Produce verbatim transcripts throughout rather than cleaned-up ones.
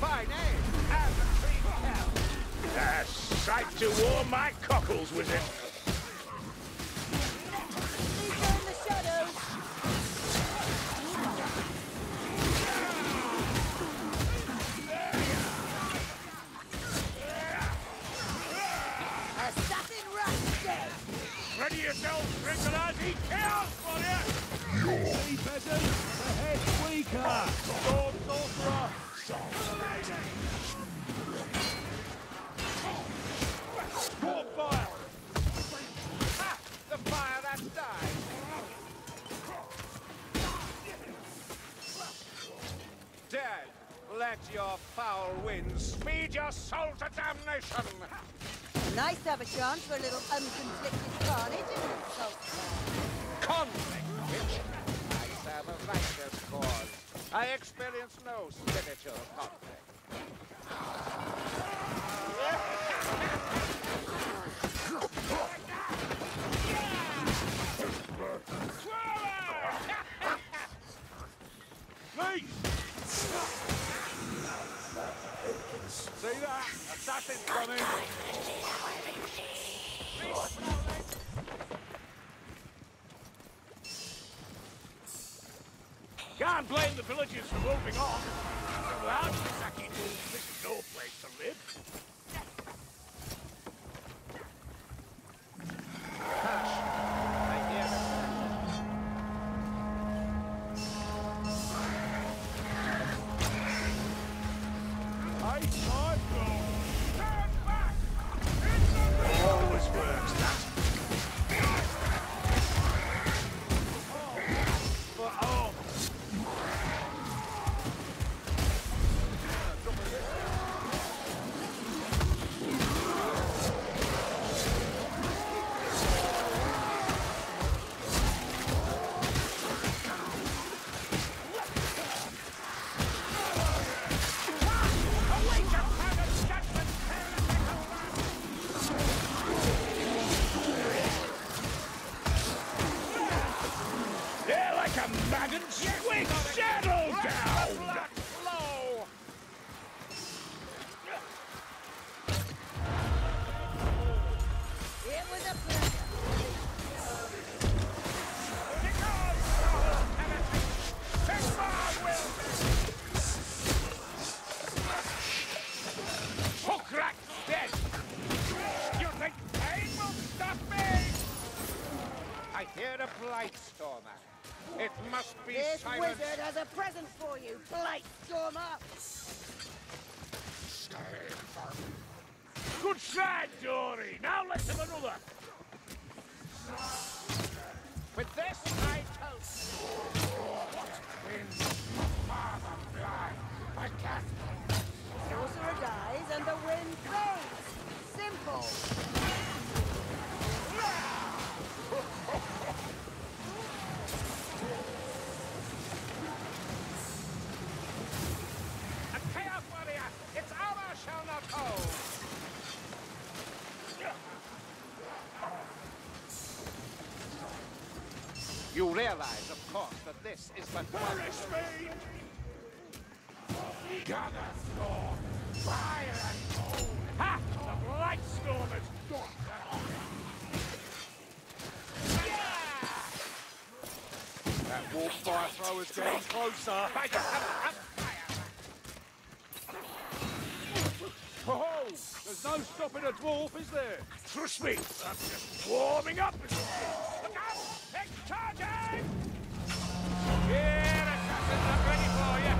Fine, eh? And the clean hell. A sight to warm my cockles, was it? These are in the shadows. Assassin Rush dead. Ready yourselves, prisoners! He kills for you! See, peasant, the head's weaker. Sword sorcerer. More fire. Ha! The fire that died. Dead. Let your foul winds speed your soul to damnation. Nice to have a chance for a little unconflicted carnage, isn't it, Sultan? Conflict, bitch. I serve a righteous cause. I experience no spiritual conflict. See that? Assassin coming! Can't blame the villagers for moving on. Without Saki, this is no place to live. Hush! I hear them. I can't go. Turn back! Always works, that. For home. They're like a mad and swing settle down! Black flow! It was a pleasure. Hookrat dead! You think pain will stop me? I hear a Blightstormer. It must be This silent. wizard has a present for you, Blightstormer. Good side, Dory! Now let's have another! With this, I toast. Sorcerer dies and the wind fades. Simple. A chaos warrior! Its armor shall not hold! You realize, of course, that this is but one... Perish me! Gather storm! Fire and cold! Ha! The Blightstormers! That warp fire thrower's getting closer! By the fire! Ho-ho! There's no stopping a dwarf, is there? Trust me, I'm just warming up! Look out! It's charging! Here, assassins, I'm ready for you!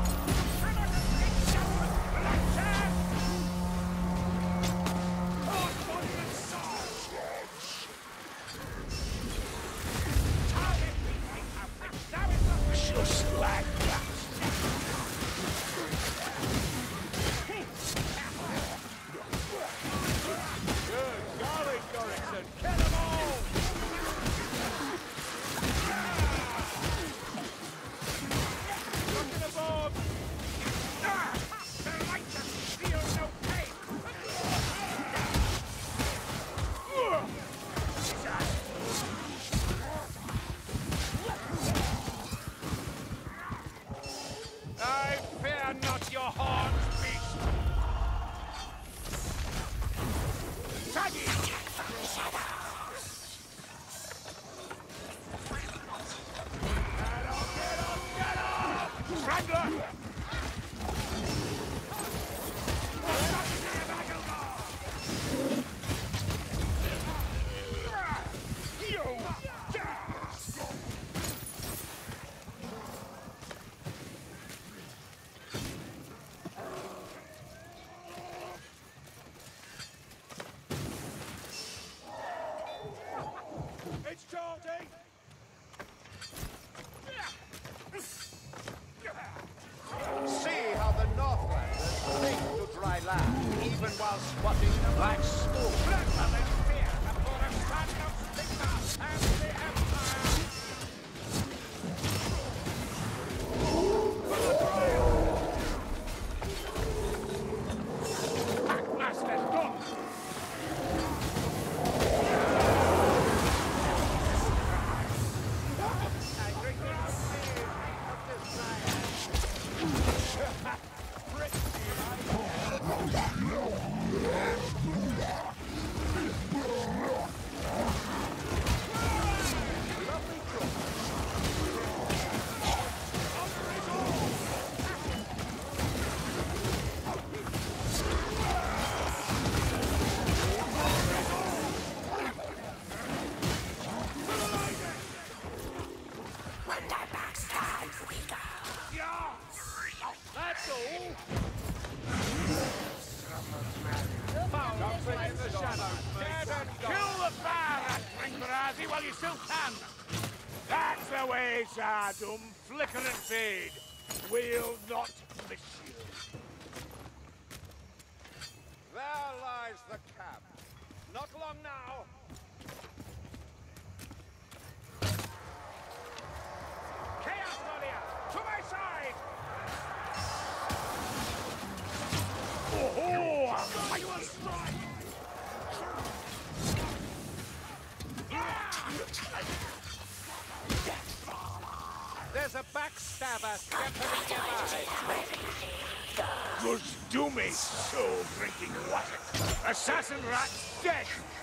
Just like that! Good golly, Gorrickson! Kill them all! Looking above! Ah! The light that feels no pain! I fear not your horns! Strangler! It's Geordie! See how the Northlanders cling to dry land, even while squatting in a black smoke. Grandmothers fear the Forest of Stigma and the Empire! Packmaster's done! I drink it out of this land. That's all! Something in the shadows, dead and Kill gone. the fire, that Ringbarazzi, while you still can! That's the way, Sardum. Flicker and fade. We'll not miss you. There lies the camp. Not long now. Chaos Warrior, to my side! Oh, I will strike! There's a backstabber scampering nearby. Was Doomy soul drinking water? Assassin rat dead!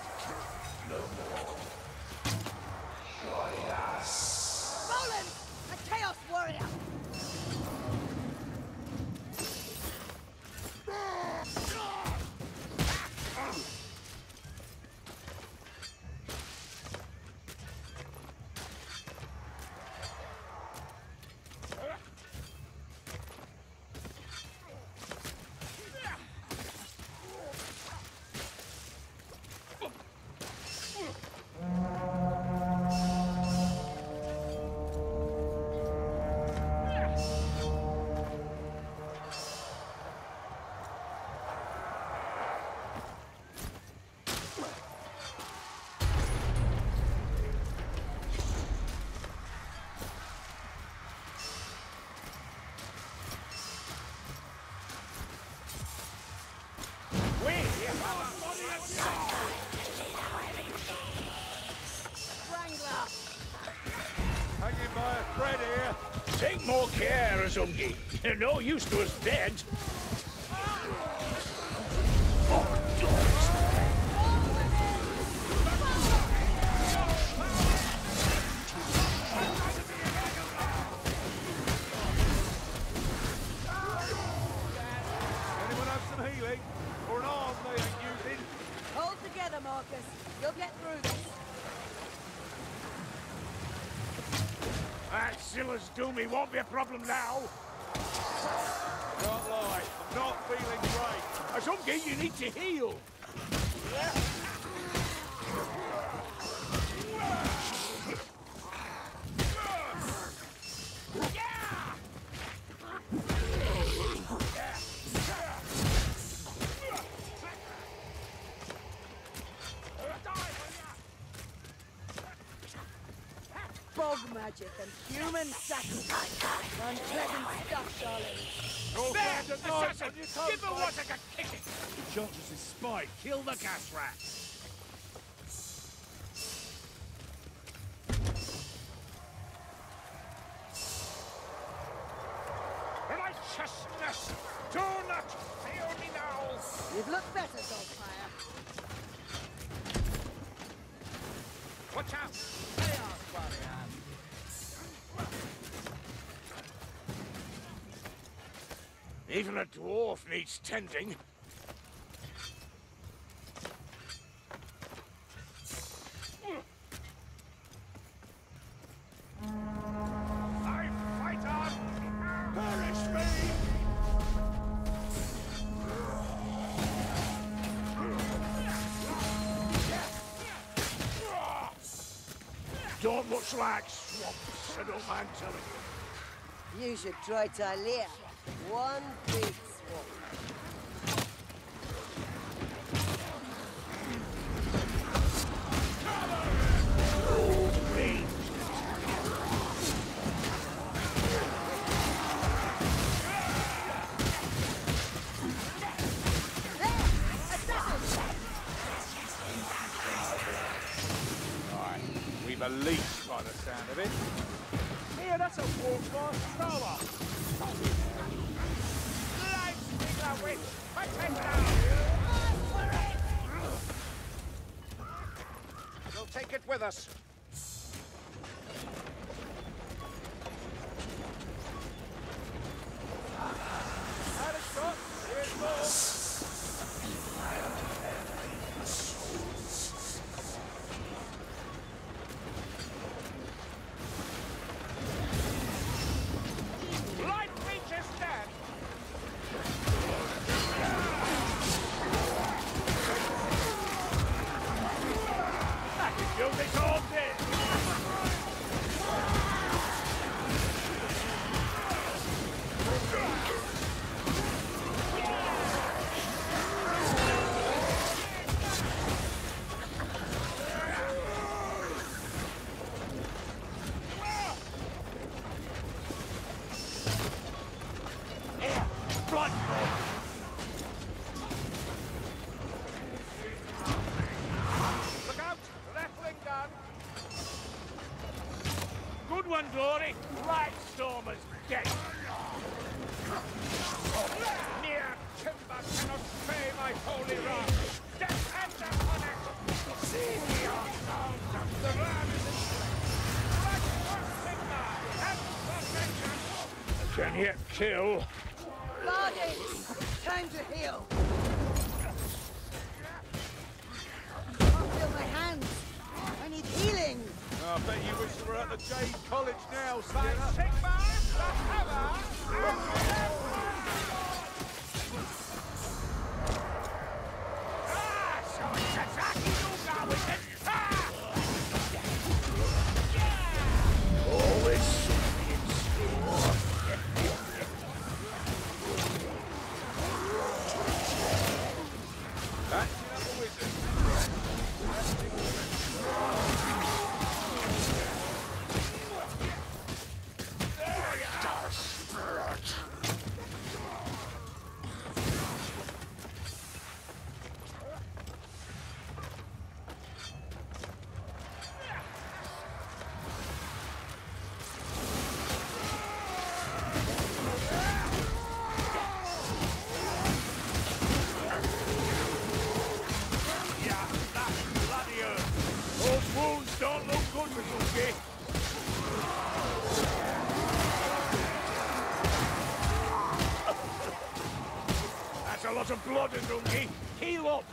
Roland! A Chaos Warrior! Strangler! Hanging by a thread here. Take more care, Azungi. They're no use to us dead. Anyone have some healing? Or an arm they ain't using? Hold together, Marcus. You'll get through this. That Silla's Doomy won't be a problem now. Can't lie, I'm not feeling great. Azungi, you need to heal. Bog magic and human sacrifice. Unpleasant stuff, darling. There, at night, assassin! on your toes, Give her mate. what I can kick it! John's spite. Kill the gas rat! Righteousness! Do not fail me now! You've looked better, Dogfire. Watch out! Chaos Warrior! Even a dwarf needs tending. I fight on! Perish me! Don't much like swamp, said old man telling you. You should try Tylea. One big swamp. We've a leash by the sound of it. Here, that's a walk-fast thrower. Light witch! Protect We'll take it with us. Had a shot. Here's more. Good one, Glory. Lightstormer's dead. Mere timber cannot stay my holy rod. Depend upon it. See the sounds of the land is in flame. Black and Can yet kill. Bardi! Time to heal. Can't feel my hands. I need healing. I bet you wish you were at the Jade College now, By Sailor. Sigmar, the Hammer, and the Ah, so Sasaki Nuga with it. Ah! Always something in store. Catching up a wizard. Don't look good, Mizuki. That's a lot of blood, Mizuki. Heal up.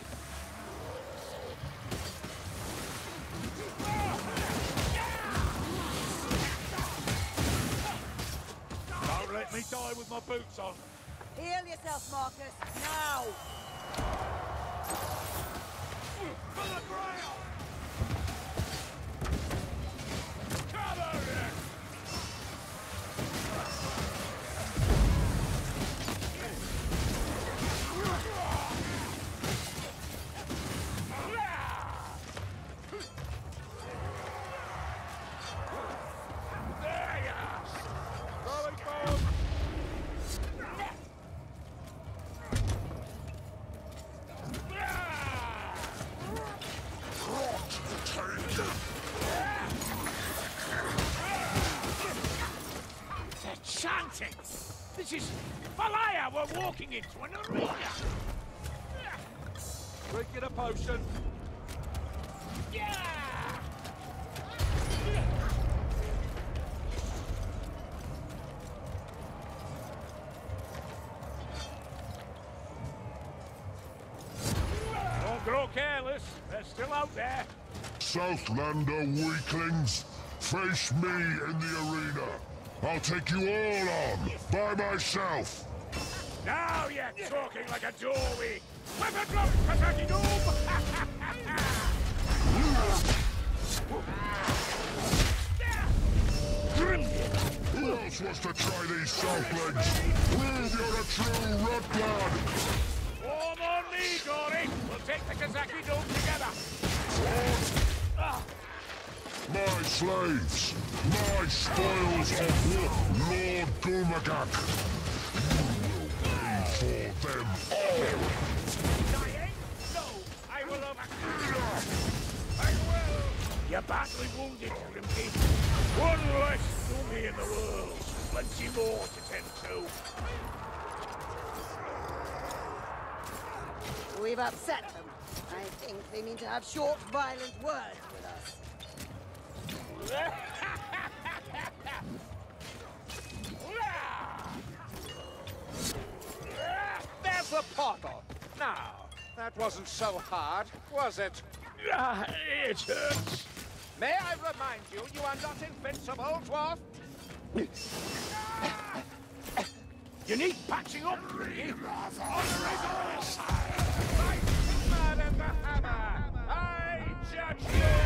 Don't let me die with my boots on. Heal yourself, Marcus. Now! For the ground! Cover it! There you are! Going forward. They're chanting! This is Valaya we're walking into an arena! Drinking a potion. Yeah! They're still out there. Southlander weaklings, face me in the arena. I'll take you all on, by myself. Now you're talking like a doorway. Weapon load, Kazaki Doom! Who else wants to try these Southlings? Prove you're a true Rutblood! Form on me, Dory! We'll take the Kazaki Dome together! My slaves! My spoils of war, Lord Gulmagak! You will pay for them all! Dying? No! I will overcome! I will! You're badly wounded, Grimby. One less dummy in the world. Plenty more to tend to. We've upset them. I think they mean to have short, violent words with us. There's the portal. Now, that wasn't so hard, was it? Ah, it hurts. May I remind you, you are not invincible, dwarf? You need patching up, Grimby. On the razor side. By Sigmar and the Hammer, I judge you!